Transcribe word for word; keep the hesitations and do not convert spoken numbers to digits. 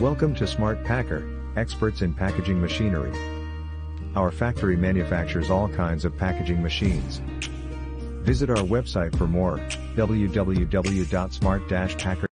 Welcome to Smart Packer, experts in packaging machinery. Our factory manufactures all kinds of packaging machines. Visit our website for more, w w w dot smart dash packer